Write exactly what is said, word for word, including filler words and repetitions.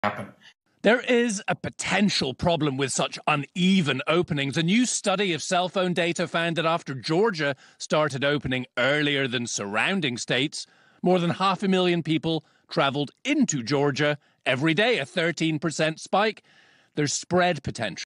happen. There is a potential problem with such uneven openings. A new study of cell phone data found that after Georgia started opening earlier than surrounding states, more than half a million people travelled into Georgia every day, a thirteen percent spike. There's spread potential.